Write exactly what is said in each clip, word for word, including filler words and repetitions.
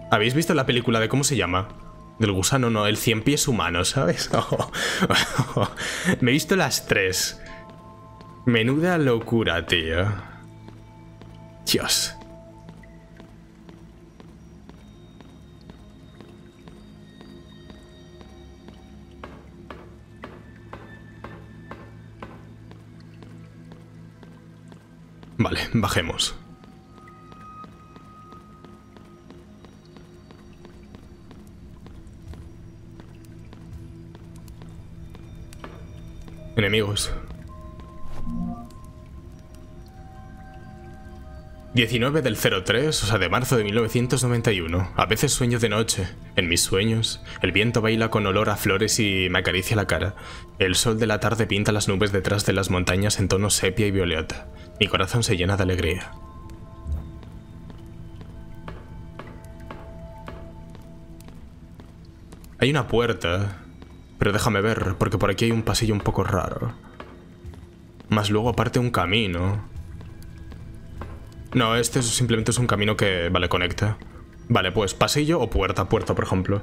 ¿Habéis visto la película de cómo se llama? Del gusano, no, el cien pies humano, ¿sabes? Oh, oh, me he visto las tres. Menuda locura, tío. Dios. Vale, bajemos. Enemigos. diecinueve del cero tres, o sea, de marzo de mil novecientos noventa y uno. A veces sueño de noche. En mis sueños, el viento baila con olor a flores y me acaricia la cara. El sol de la tarde pinta las nubes detrás de las montañas en tonos sepia y violeta. Mi corazón se llena de alegría. Hay una puerta, pero déjame ver, porque por aquí hay un pasillo un poco raro. Más luego aparte un camino. No, este simplemente es un camino que, vale, conecta. Vale, pues pasillo o puerta, puerta por ejemplo.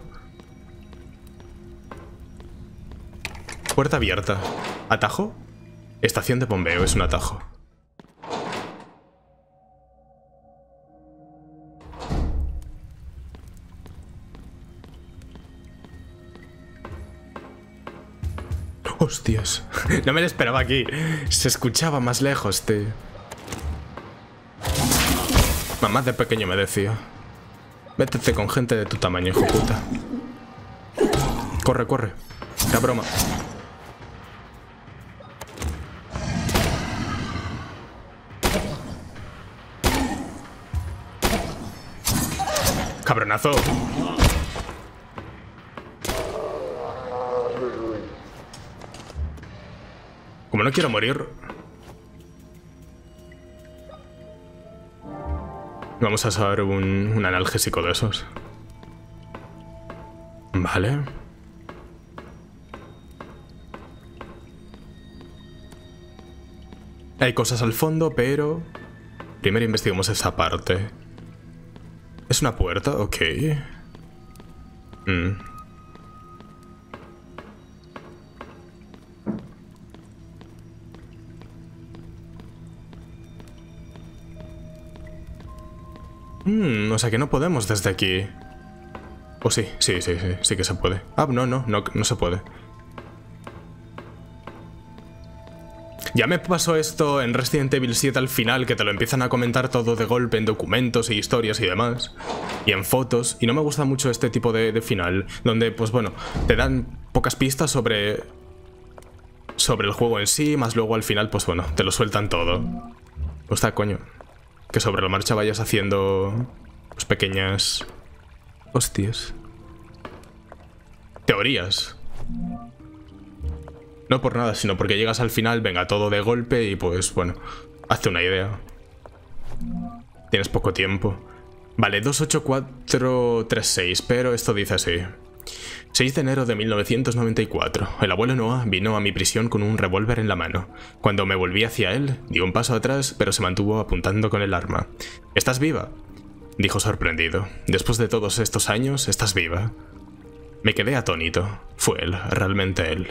Puerta abierta. ¿Atajo? Estación de bombeo, es un atajo. Hostias. No me lo esperaba aquí. Se escuchaba más lejos, tío. Mamá de pequeño me decía: métete con gente de tu tamaño, hijo puta. Corre, corre. Era broma. Cabronazo. Como no quiero morir, vamos a saber un, un analgésico de esos. Vale. Hay cosas al fondo, pero primero investigamos esa parte. ¿Es una puerta? Ok. Mm. Mm, o sea que no podemos desde aquí. O sí, sí, sí, sí, sí que se puede. Ah, no, no, no, no se puede. Ya me pasó esto en Resident Evil siete al final, que te lo empiezan a comentar todo de golpe en documentos y historias y demás. Y en fotos, y no me gusta mucho este tipo de, de final, donde, pues bueno, te dan pocas pistas sobre... sobre el juego en sí, más luego al final, pues bueno, te lo sueltan todo. O sea, coño, que sobre la marcha vayas haciendo pues pequeñas... hostias. Teorías. No por nada, sino porque llegas al final, venga, todo de golpe y pues, bueno, hazte una idea. Tienes poco tiempo. Vale, dos ocho cuatro tres seis, pero esto dice así. seis de enero de mil novecientos noventa y cuatro. El abuelo Noah vino a mi prisión con un revólver en la mano. Cuando me volví hacia él, dio un paso atrás, pero se mantuvo apuntando con el arma. ¿Estás viva?, dijo sorprendido. Después de todos estos años, ¿estás viva? Me quedé atónito. Fue él, realmente él.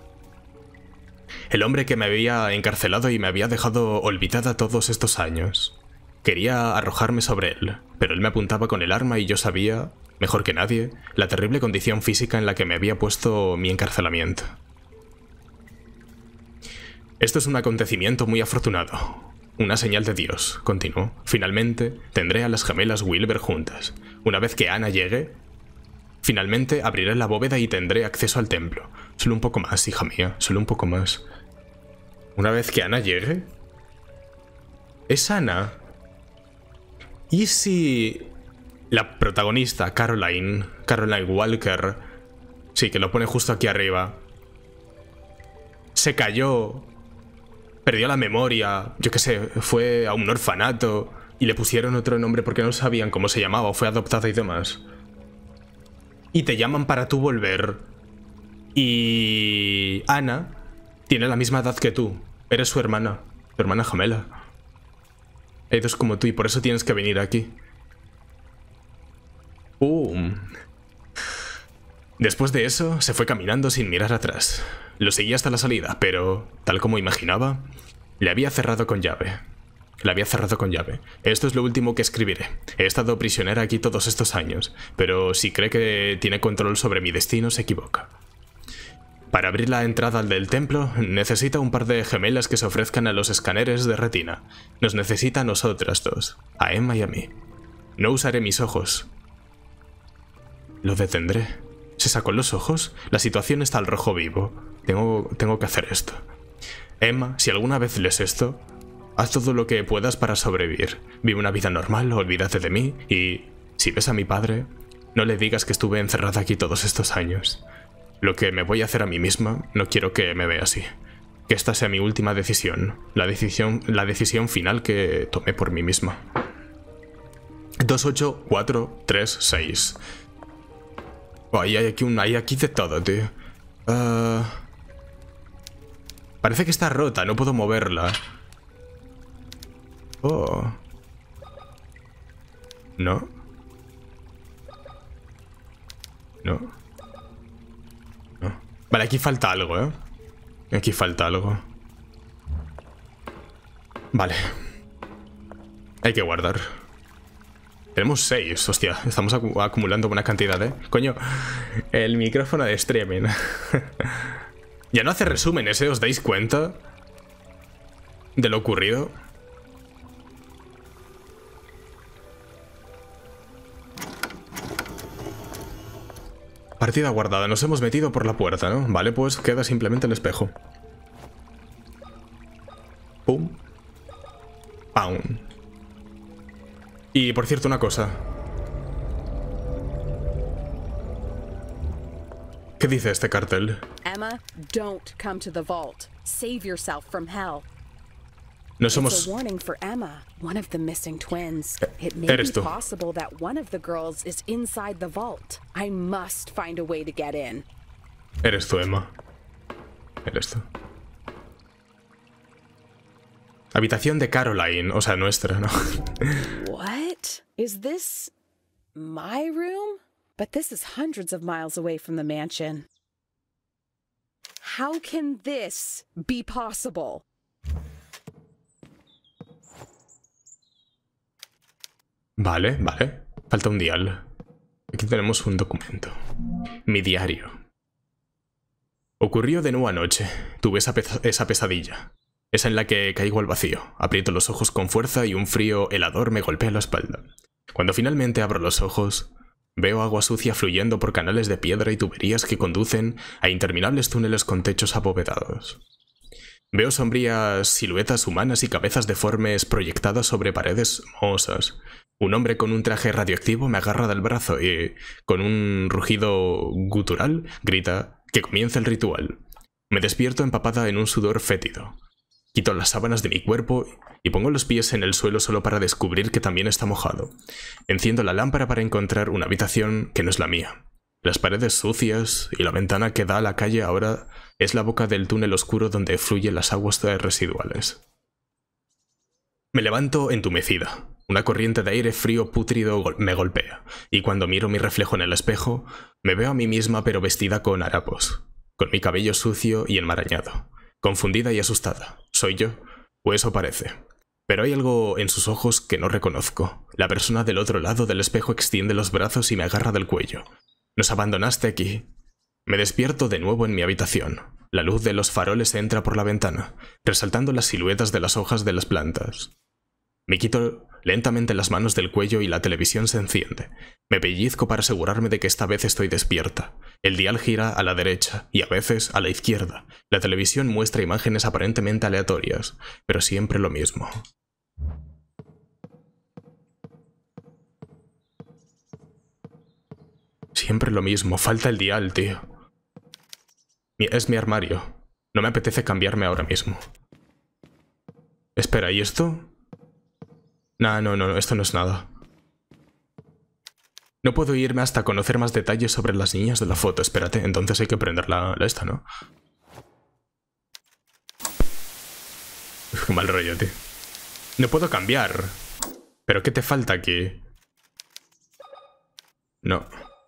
El hombre que me había encarcelado y me había dejado olvidada todos estos años. Quería arrojarme sobre él, pero él me apuntaba con el arma y yo sabía, mejor que nadie, la terrible condición física en la que me había puesto mi encarcelamiento. Esto es un acontecimiento muy afortunado. Una señal de Dios, continuó. Finalmente, tendré a las gemelas Wilber juntas. Una vez que Ana llegue, finalmente abriré la bóveda y tendré acceso al templo. Solo un poco más, hija mía, solo un poco más. Una vez que Ana llegue... ¿Es Ana? ¿Y si la protagonista, Caroline, Caroline Walker, sí, que lo pone justo aquí arriba, se cayó, perdió la memoria, yo qué sé, fue a un orfanato y le pusieron otro nombre porque no sabían cómo se llamaba o fue adoptada y demás? Y te llaman para tú volver. Y Ana tiene la misma edad que tú. Eres su hermana, tu hermana gemela. Hay dos como tú y por eso tienes que venir aquí. ¡Pum! Después de eso, se fue caminando sin mirar atrás. Lo seguí hasta la salida, pero, tal como imaginaba, le había cerrado con llave. La había cerrado con llave. Esto es lo último que escribiré. He estado prisionera aquí todos estos años, pero si cree que tiene control sobre mi destino, se equivoca. Para abrir la entrada del templo, necesita un par de gemelas que se ofrezcan a los escáneres de retina. Nos necesita a nosotras dos, a Emma y a mí. No usaré mis ojos. Lo detendré. ¿Se sacó los ojos? La situación está al rojo vivo. Tengo, tengo que hacer esto. Emma, si alguna vez lees esto, haz todo lo que puedas para sobrevivir. Vive una vida normal, olvídate de mí y, si ves a mi padre, no le digas que estuve encerrada aquí todos estos años. Lo que me voy a hacer a mí misma, no quiero que me vea así. Que esta sea mi última decisión. La decisión, la decisión final que tomé por mí misma. dos, ocho, cuatro, tres, seis. Oh, hay, aquí un, hay aquí de todo, tío. Uh... Parece que está rota, no puedo moverla. Oh. No. No. No. Vale, aquí falta algo, ¿eh? Aquí falta algo. Vale. Hay que guardar. Tenemos seis, hostia. Estamos acu acumulando buena cantidad, ¿eh? Coño, el micrófono de streaming. Ya no hace resúmenes, ¿eh? ¿Os dais cuenta de lo ocurrido? Partida guardada. Nos hemos metido por la puerta, ¿no? Vale, pues queda simplemente el espejo. Pum. Pam. Y por cierto, una cosa. ¿Qué dice este cartel? Emma, don't come to the vault. Save yourself from hell. No somos... It's a warning for Emma, one of the missing twins. It may Eres be tú. possible that one of the girls is inside the vault. I must find a way to get in. Eres tú, Emma. Eres tú. Habitación de Caroline, o sea, nuestra, ¿no? What? Is this my room? But this is hundreds of miles away from the mansion. How can this be possible? Vale, vale. Falta un dial. Aquí tenemos un documento. Mi diario. Ocurrió de nuevo anoche. Tuve esa, pe esa pesadilla. Esa en la que caigo al vacío. Aprieto los ojos con fuerza y un frío helador me golpea la espalda. Cuando finalmente abro los ojos, veo agua sucia fluyendo por canales de piedra y tuberías que conducen a interminables túneles con techos abovedados. Veo sombrías siluetas humanas y cabezas deformes proyectadas sobre paredes mohosas. Un hombre con un traje radioactivo me agarra del brazo y, con un rugido gutural, grita que comience el ritual. Me despierto empapada en un sudor fétido. Quito las sábanas de mi cuerpo y pongo los pies en el suelo solo para descubrir que también está mojado. Enciendo la lámpara para encontrar una habitación que no es la mía. Las paredes sucias y la ventana que da a la calle ahora es la boca del túnel oscuro donde fluyen las aguas residuales. Me levanto entumecida. Una corriente de aire frío pútrido me golpea, y cuando miro mi reflejo en el espejo, me veo a mí misma pero vestida con harapos, con mi cabello sucio y enmarañado. Confundida y asustada. ¿Soy yo? O eso parece. Pero hay algo en sus ojos que no reconozco. La persona del otro lado del espejo extiende los brazos y me agarra del cuello. Nos abandonaste aquí. Me despierto de nuevo en mi habitación. La luz de los faroles entra por la ventana, resaltando las siluetas de las hojas de las plantas. Me quito lentamente las manos del cuello y la televisión se enciende. Me pellizco para asegurarme de que esta vez estoy despierta. El dial gira a la derecha y a veces a la izquierda. La televisión muestra imágenes aparentemente aleatorias, pero siempre lo mismo. Siempre lo mismo. Falta el dial, tío. Es mi armario. No me apetece cambiarme ahora mismo. Espera, ¿y esto? No, no, no, esto no es nada. No puedo irme hasta conocer más detalles sobre las niñas de la foto. Espérate, entonces hay que prender la, la esta, ¿no? Uf, qué mal rollo, tío. No puedo cambiar. ¿Pero qué te falta aquí? No.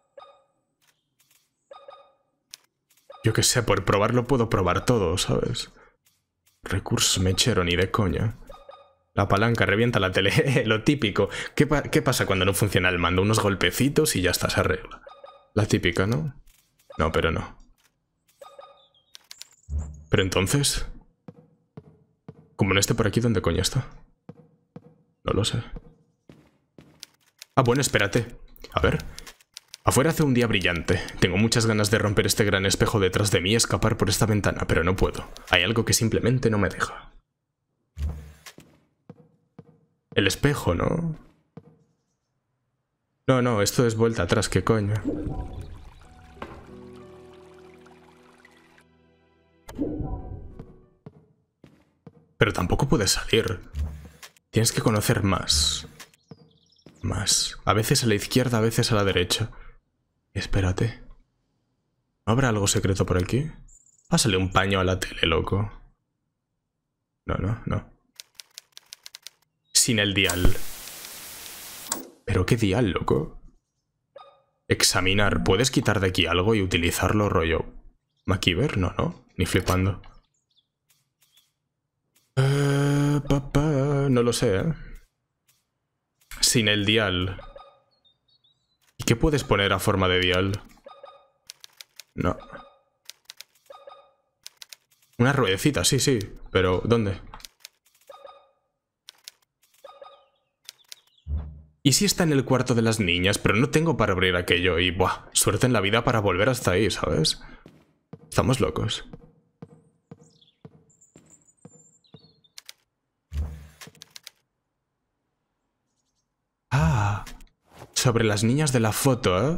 Yo qué sé, por probarlo puedo probar todo, ¿sabes? Recursos mechero, ni de coña. La palanca revienta la tele, lo típico. ¿Qué, pa ¿Qué pasa cuando no funciona el mando? Unos golpecitos y ya está, se arregla. La típica, ¿no? No, pero no. Pero entonces... Como no esté por aquí, ¿dónde coño está? No lo sé. Ah, bueno, espérate. A ver... Afuera hace un día brillante. Tengo muchas ganas de romper este gran espejo detrás de mí y escapar por esta ventana, pero no puedo. Hay algo que simplemente no me deja. El espejo, ¿no? No, no, esto es vuelta atrás, ¿qué coño? Pero tampoco puedes salir. Tienes que conocer más. Más. A veces a la izquierda, a veces a la derecha. Espérate. ¿No habrá algo secreto por aquí? Pásale un paño a la tele, loco. No, no, no. Sin el dial. ¿Pero qué dial, loco? Examinar. ¿Puedes quitar de aquí algo y utilizarlo, rollo? ¿MacGyver? No, no. Ni flipando. Uh, pa, pa. No lo sé, ¿eh? Sin el dial. ¿Y qué puedes poner a forma de dial? No. Una ruedecita, sí, sí. Pero, ¿dónde? ¿Y si está en el cuarto de las niñas? Pero no tengo para abrir aquello y, buah, suerte en la vida para volver hasta ahí, ¿sabes? Estamos locos. Ah, sobre las niñas de la foto, ¿eh?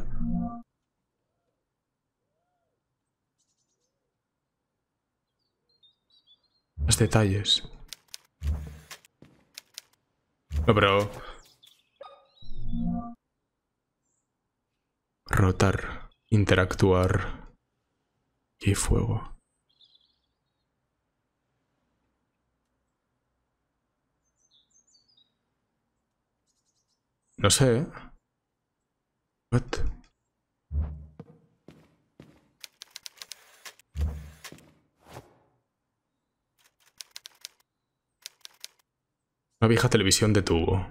Los detalles. No, pero... Rotar. Interactuar. Y fuego. No sé, ¿eh? What? Una vieja televisión de tubo.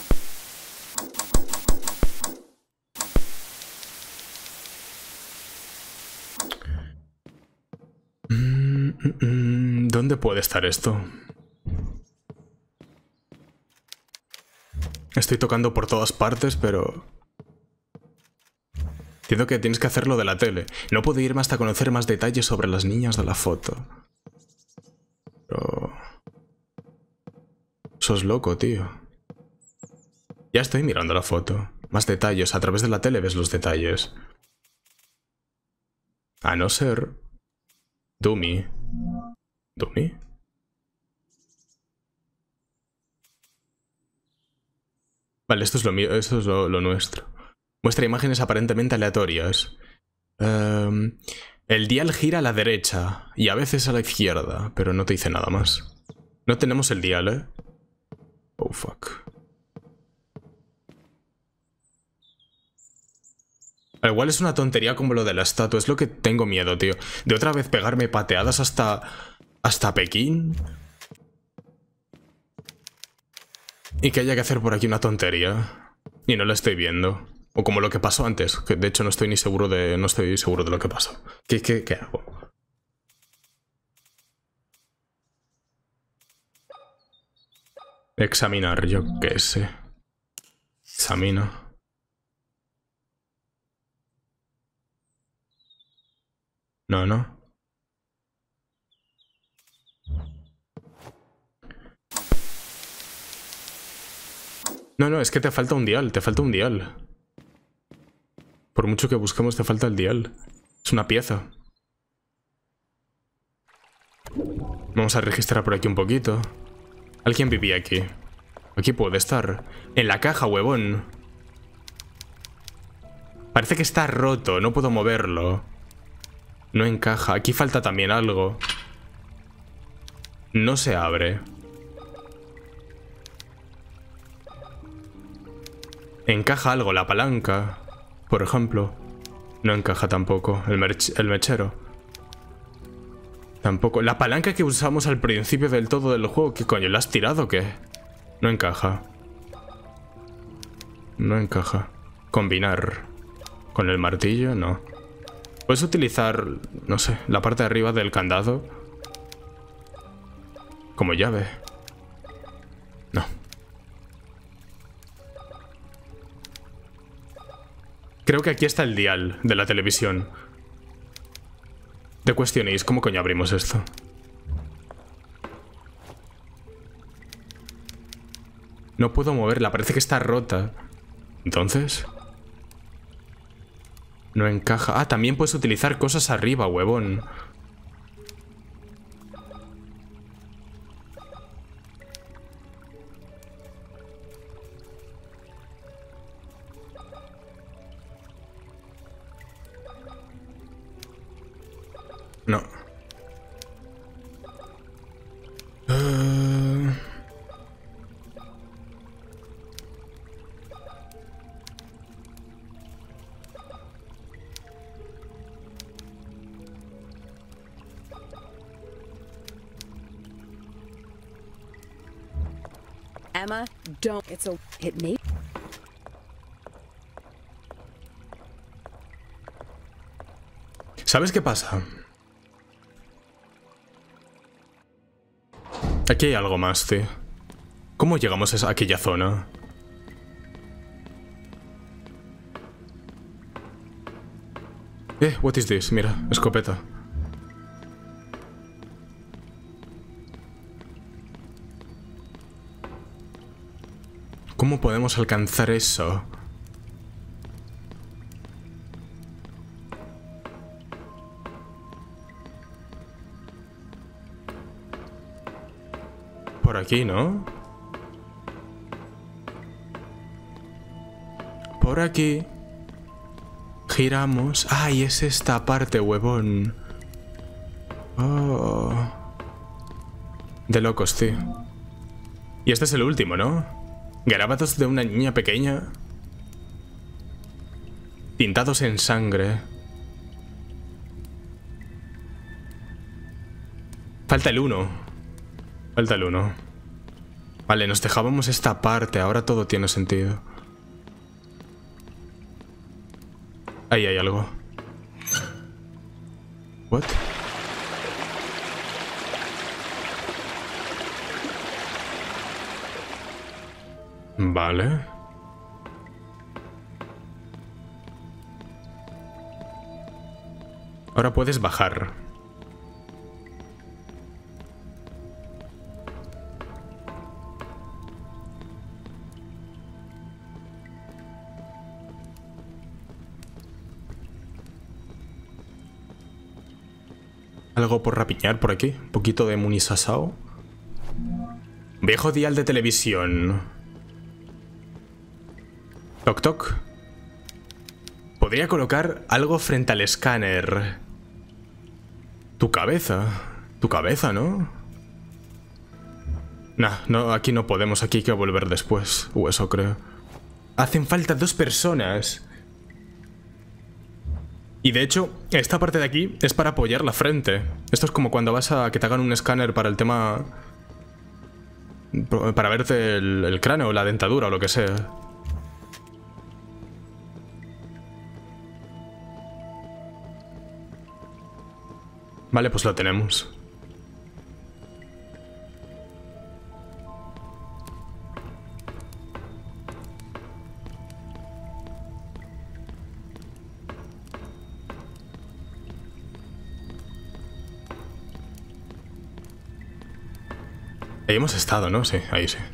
Mm, mm, mm. ¿Dónde puede estar esto? Estoy tocando por todas partes, pero... Entiendo que tienes que hacerlo de la tele. No puedo irme hasta conocer más detalles sobre las niñas de la foto. Pero... Sos loco, tío. Ya estoy mirando la foto. Más detalles. A través de la tele ves los detalles. A no ser... Dummy. ¿Dummy? Vale, esto es lo mío, esto es lo, lo nuestro. Muestra imágenes aparentemente aleatorias. Um, el dial gira a la derecha y a veces a la izquierda, pero no te dice nada más. No tenemos el dial, ¿eh? Oh, fuck. Al igual es una tontería como lo de la estatua, es lo que tengo miedo, tío. De otra vez pegarme pateadas hasta... hasta Pekín. Y que haya que hacer por aquí una tontería. Y no la estoy viendo. O como lo que pasó antes, que de hecho no estoy ni seguro de... no estoy seguro de lo que pasó. ¿Qué, qué, qué hago? Examinar, yo qué sé. Examino. No, no. No, no, es que te falta un dial, te falta un dial. Por mucho que busquemos, te falta el dial. Es una pieza. Vamos a registrar por aquí un poquito. Alguien vivía aquí. Aquí puede estar. En la caja, huevón. Parece que está roto, no puedo moverlo. No encaja. Aquí falta también algo. No se abre. Encaja algo, la palanca. por ejemplo. No encaja tampoco. El, el mechero. Tampoco. La palanca que usamos al principio del todo del juego, ¿qué coño? ¿La has tirado o qué? No encaja. No encaja. Combinar. Con el martillo, no. Puedes utilizar, no sé, la parte de arriba del candado como llave. No. Creo que aquí está el dial de la televisión. The question is, ¿cómo coño abrimos esto? No puedo moverla, parece que está rota. Entonces... no encaja. Ah, también puedes utilizar cosas arriba, huevón. No. Uh... Emma, don't. It's a. It may. ¿Sabes qué pasa? Aquí hay algo más, tío. ¿Cómo llegamos a aquella zona? Eh, what is this? Mira, escopeta. ¿Cómo podemos alcanzar eso? Por aquí, ¿no? Por aquí. Giramos. ¡Ay, es esta parte, huevón! Oh. De locos, tío. Y este es el último, ¿no? Garabatos de una niña pequeña. Pintados en sangre. Falta el uno. Falta el uno. Vale, nos dejábamos esta parte. Ahora todo tiene sentido. Ahí hay algo. What? Vale. Ahora puedes bajar. Algo por rapiñar por aquí. Un poquito de munisasao. Viejo dial de televisión. Toc toc. Podría colocar algo frente al escáner. Tu cabeza. Tu cabeza, ¿no? Nah, no, aquí no podemos. Aquí hay que volver después. O eso creo. Hacen falta dos personas. Y de hecho, esta parte de aquí es para apoyar la frente. Esto es como cuando vas a que te hagan un escáner para el tema... para verte el, el cráneo o la dentadura o lo que sea. Vale, pues lo tenemos. Ahí hemos estado, ¿no? Sí, ahí sí.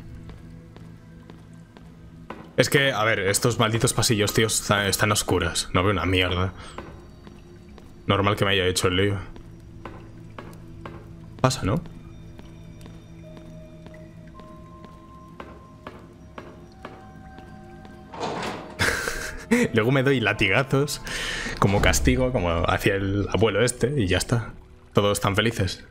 Es que, a ver, estos malditos pasillos, tíos, están, están oscuras. No veo una mierda. Normal que me haya hecho el lío. Pasa, ¿no? Luego me doy latigazos como castigo, como hacía el abuelo este, y ya está. Todos están felices.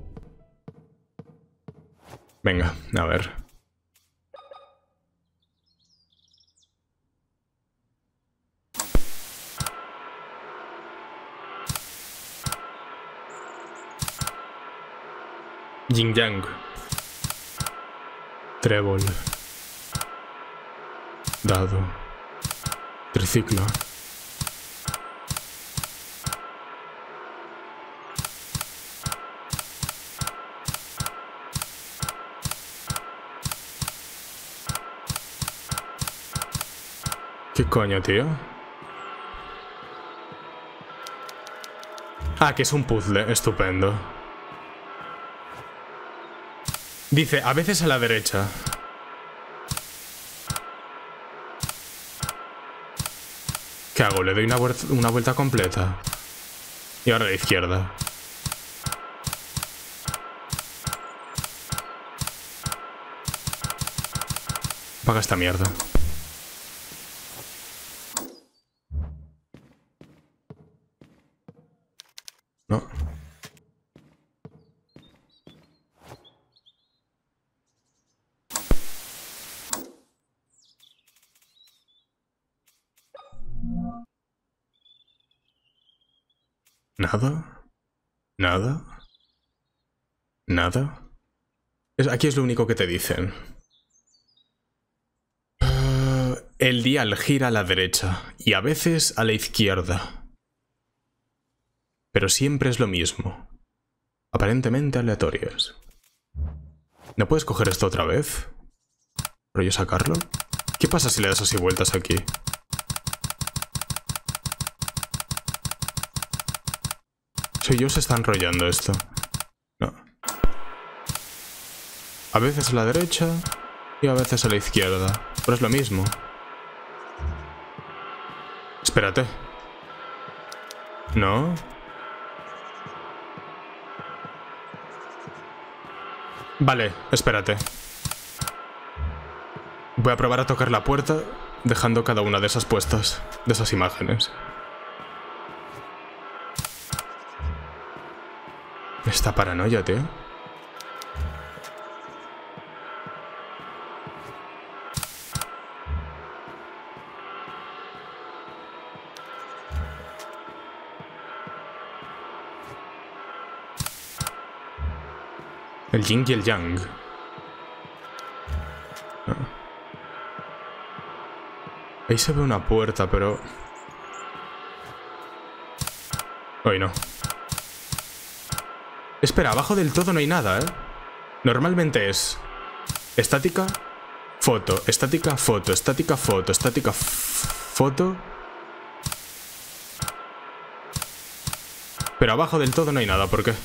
Venga, a ver. Yin Yang. Trébol. Dado. Triciclo. ¿Qué coño, tío? Ah, que es un puzzle. Estupendo. Dice, a veces a la derecha. ¿Qué hago? Le doy una, vuelta, una vuelta completa. Y ahora a la izquierda. Paga esta mierda. No. Nada. Nada. Nada. Es, aquí es lo único que te dicen. Uh, el dial gira a la derecha y a veces a la izquierda. Pero siempre es lo mismo. Aparentemente aleatorias. ¿No puedes coger esto otra vez? ¿Rollo sacarlo? ¿Qué pasa si le das así vueltas aquí? Soy yo, se está enrollando esto. No. A veces a la derecha y a veces a la izquierda. Pero es lo mismo. Espérate. No. Vale, espérate. Voy a probar a tocar la puerta dejando cada una de esas puestas, de esas imágenes. Esta paranoia, tío. El yin y el yang. Ah. Ahí se ve una puerta, pero... Hoy no. Espera, abajo del todo no hay nada, ¿eh? Normalmente es... Estática, foto, estática, foto, estática, foto, estática, foto... Pero abajo del todo no hay nada, ¿por qué?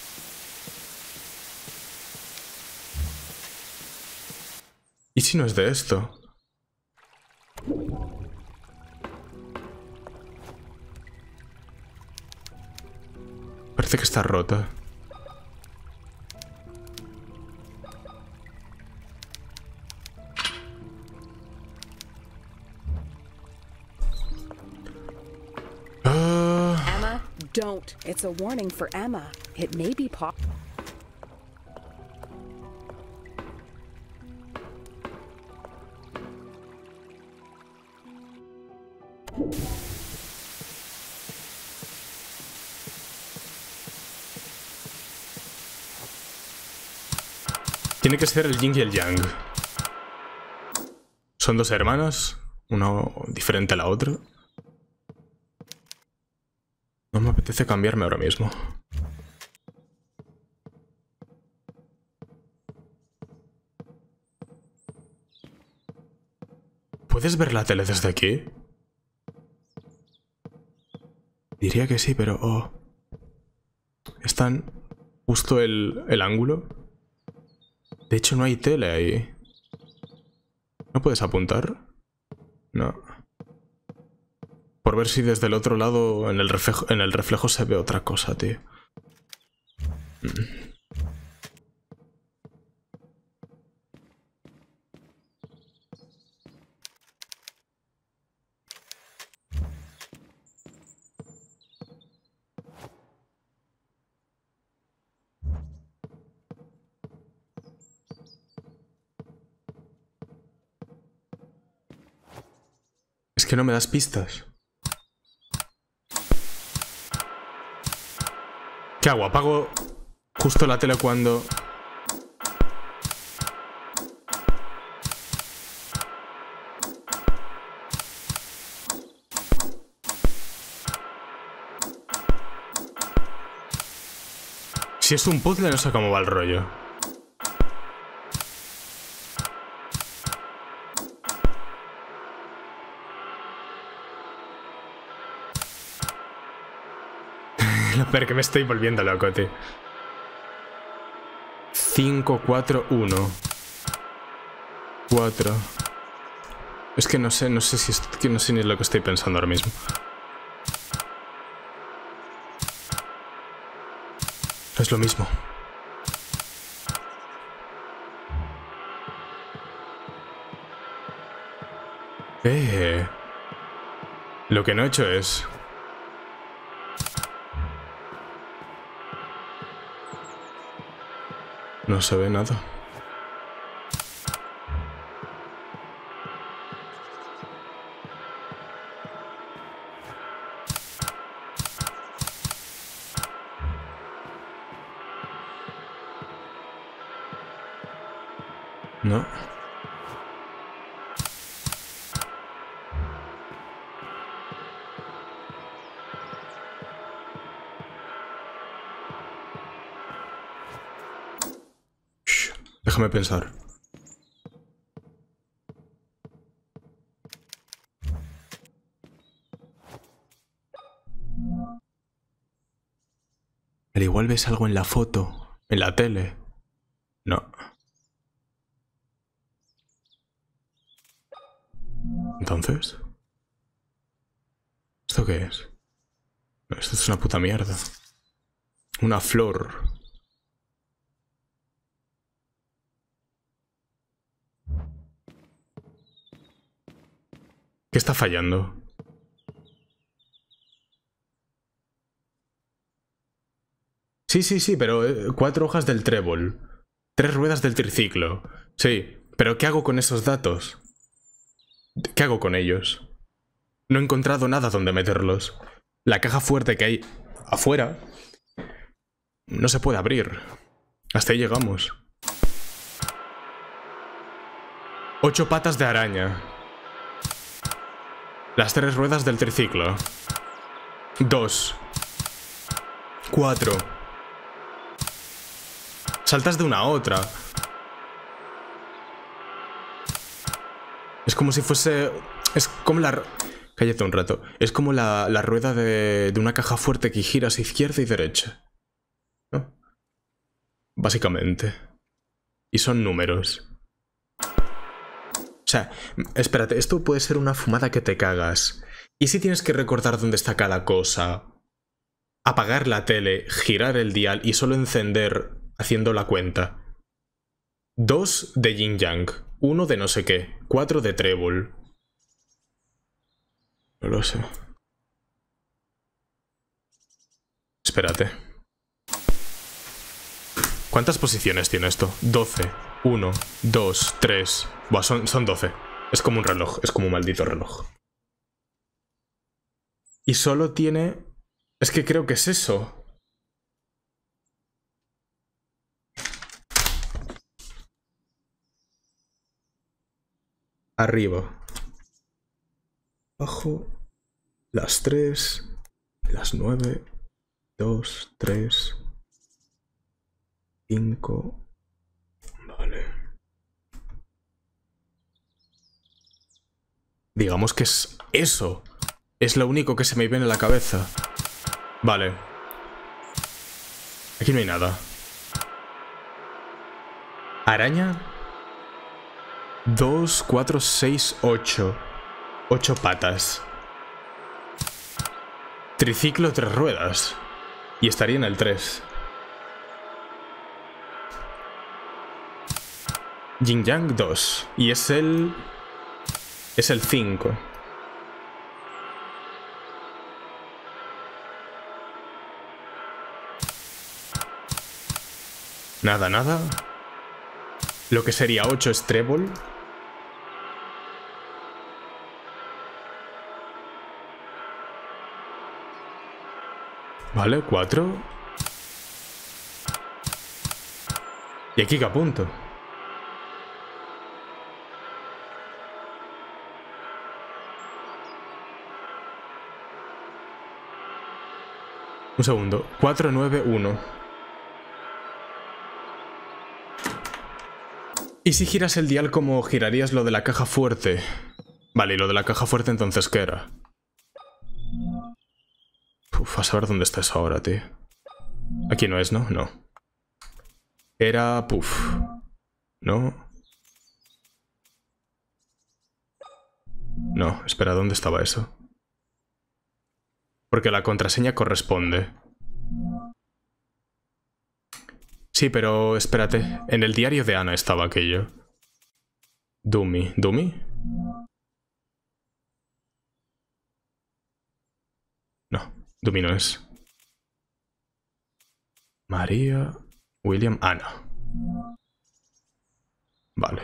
¿Y si no es de esto? Parece que está rota. Uh... Emma, don't. It's a warning for Emma. It may be pop. Tiene que ser el yin y el yang. Son dos hermanas, una diferente a la otra. No me apetece cambiarme ahora mismo. ¿Puedes ver la tele desde aquí? Diría que sí, pero... Oh. ¿Es tan justo el, el ángulo? De hecho, no hay tele ahí. ¿No puedes apuntar? No. Por ver si desde el otro lado, en el reflejo, en el reflejo se ve otra cosa, tío. Mm. Es que no me das pistas. ¿Qué hago? Apago justo la tele cuando... Si es un puzzle, no sé cómo va el rollo. Lo peor que me estoy volviendo loco, tío. cinco, cuatro, uno. cuatro. Es que no sé, no sé si es, que no sé ni lo que estoy pensando ahora mismo. Es lo mismo. Eh. Lo que no he hecho es... No se ve nada. No. Shh, déjame pensar. Al igual ves algo en la foto, en la tele. No. Entonces, ¿esto qué es? No, esto es una puta mierda. Una flor. ¿Qué está fallando? Sí, sí, sí, pero eh, cuatro hojas del trébol. Tres ruedas del triciclo. Sí, pero ¿qué hago con esos datos? ¿Qué hago con ellos? No he encontrado nada donde meterlos. La caja fuerte que hay afuera no se puede abrir. Hasta ahí llegamos. Ocho patas de araña. Las tres ruedas del triciclo. Dos. Cuatro. Saltas de una a otra. Es como si fuese... Es como la... Cállate un rato. Es como la, la rueda de, de una caja fuerte que giras izquierda y derecha, ¿no? Básicamente. Y son números. O sea, espérate, esto puede ser una fumada que te cagas. ¿Y si tienes que recordar dónde está cada cosa? Apagar la tele, girar el dial y solo encender haciendo la cuenta. Dos de yin yang, uno de no sé qué, cuatro de trébol. No lo sé. Espérate. ¿Cuántas posiciones tiene esto? doce. uno, dos, tres. Buah, son, son doce. Es como un reloj, es como un maldito reloj. Y solo tiene... Es que creo que es eso. Arriba. Abajo. Las tres. Las nueve. Dos, tres. Cinco. Vale. Digamos que es eso. Es lo único que se me viene a la cabeza. Vale. Aquí no hay nada. Araña. Dos, cuatro, seis, ocho. Ocho patas. Triciclo, tres ruedas. Y estaría en el tres. Yin Yang, dos. Y es el... Es el cinco. Nada, nada. Lo que sería ocho es trébol. Vale, cuatro. ¿Y aquí qué apunto? Un segundo. cuatro, nueve, uno. ¿Y si giras el dial como girarías lo de la caja fuerte? Vale, y lo de la caja fuerte entonces, ¿qué era? Uf, a saber dónde está eso ahora, tío. Aquí no es, ¿no? No. Era... Puf. ¿No? No, espera, ¿dónde estaba eso? Porque la contraseña corresponde. Sí, pero espérate. En el diario de Ana estaba aquello. Dummy. ¿Dummy? No, Dummy no es. María... William... Ana. Vale.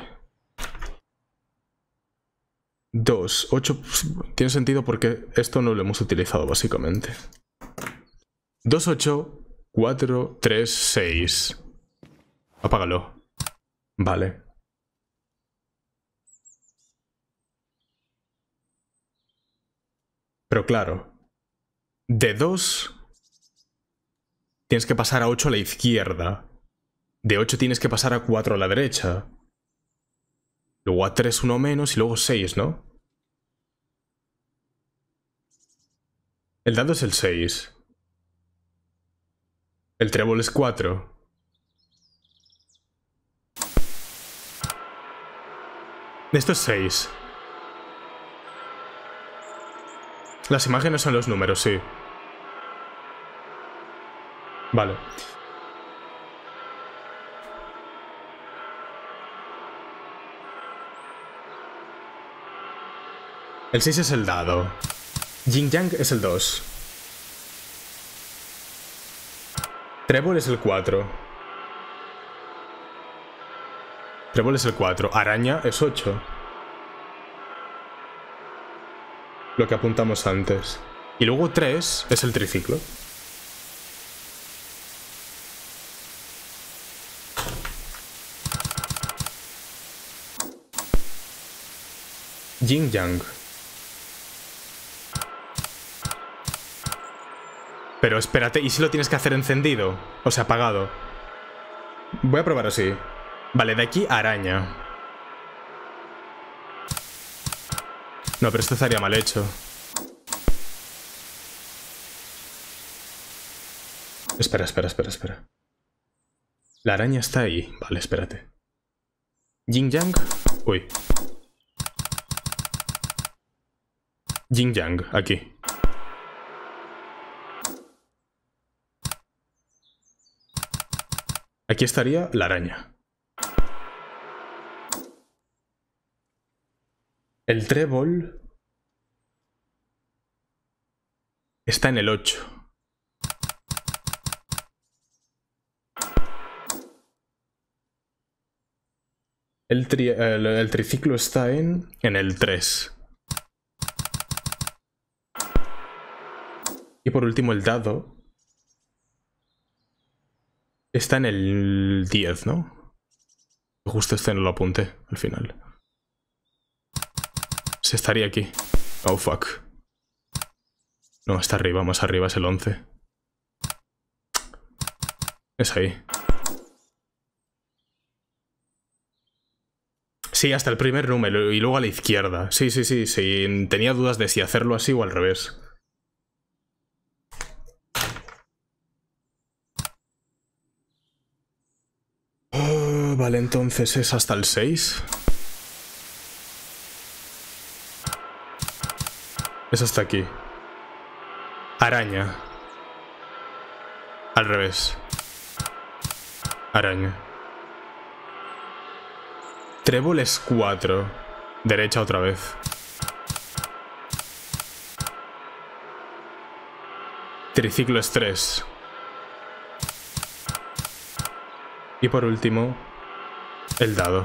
Dos, ocho... Tiene sentido porque esto no lo hemos utilizado básicamente. Dos, ocho, cuatro, tres, seis. Apágalo. Vale. Pero claro, de dos tienes que pasar a ocho a la izquierda. De ocho tienes que pasar a cuatro a la derecha. Luego a tres uno menos y luego seis, ¿no? El dado es el seis. El trébol es cuatro. Esto es seis. Las imágenes son los números, sí. Vale. El seis es el dado. Yin Yang es el dos. Trébol es el cuatro. Trébol es el cuatro. Araña es ocho. Lo que apuntamos antes. Y luego tres es el triciclo. Yin Yang. Pero espérate, ¿y si lo tienes que hacer encendido? O sea, apagado. Voy a probar así. Vale, de aquí araña. No, pero esto estaría mal hecho. Espera, espera, espera, espera. La araña está ahí. Vale, espérate. Yin Yang. Uy. Yin Yang, aquí. Aquí estaría la araña. El trébol está en el ocho. El, tri el, el triciclo está en, en el tres. Y por último el dado está en el diez, ¿no? Justo este no lo apunté al final. Se estaría aquí. Oh, fuck. No, está arriba, más arriba es el once. Es ahí. Sí, hasta el primer número y luego a la izquierda. Sí, sí, sí, sí. Tenía dudas de si hacerlo así o al revés. Oh, vale, entonces es hasta el seis. Es hasta aquí. Araña. Al revés. Araña. Trébol es cuatro. Derecha otra vez. Triciclo es tres. Y por último, el dado.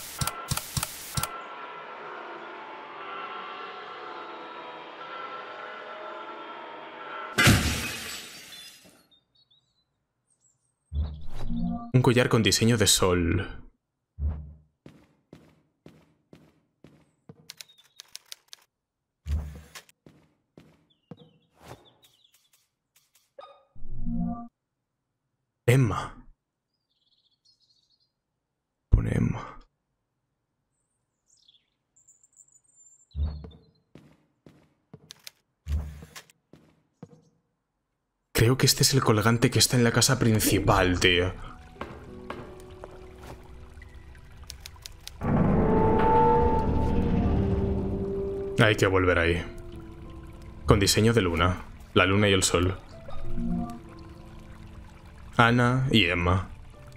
Un collar con diseño de sol. Emma. Pone Emma. Creo que este es el colgante que está en la casa principal, tío. Hay que volver ahí. Con diseño de luna. La luna y el sol. Ana y Emma.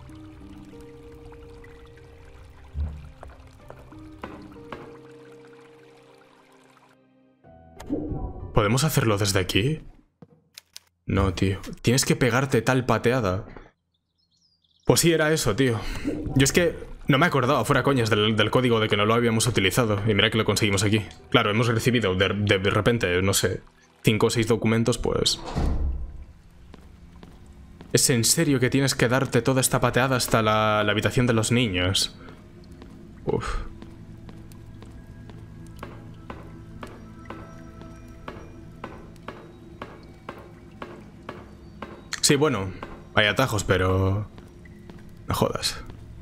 ¿Podemos hacerlo desde aquí? No, tío. Tienes que pegarte tal pateada. Pues sí, era eso, tío. Yo es que no me acordaba, fuera coñas, del, del código de que no lo habíamos utilizado. Y mira que lo conseguimos aquí. Claro, hemos recibido de, de, de repente, no sé, cinco o seis documentos, pues... ¿Es en serio que tienes que darte toda esta pateada hasta la, la habitación de los niños? Uf. Sí, bueno, hay atajos, pero... no jodas.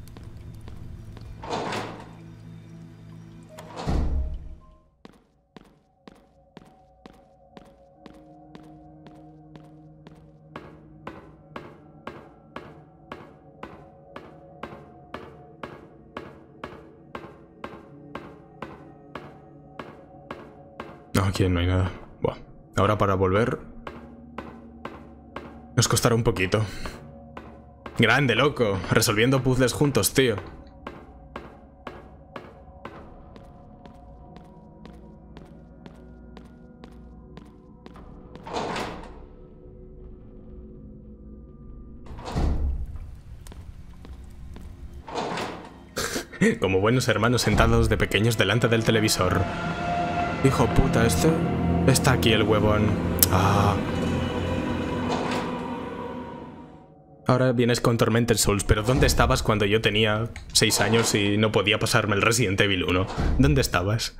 No, aquí no hay nada. Buah. Ahora para volver... nos costará un poquito. Grande, loco. Resolviendo puzzles juntos, tío. Como buenos hermanos sentados de pequeños delante del televisor. Hijo puta, este... está aquí el huevón. Ah... Ahora vienes con Tormented Souls, pero ¿dónde estabas cuando yo tenía seis años y no podía pasarme el Resident Evil uno? ¿Dónde estabas?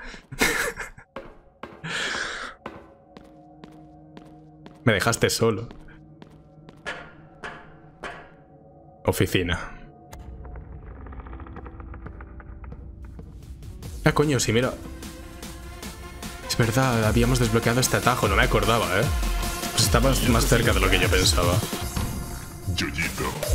Me dejaste solo. Oficina. Ah, coño, sí, mira. Es verdad, habíamos desbloqueado este atajo, no me acordaba, ¿eh? Pues estabas más cerca de lo que yo pensaba. Yoyito.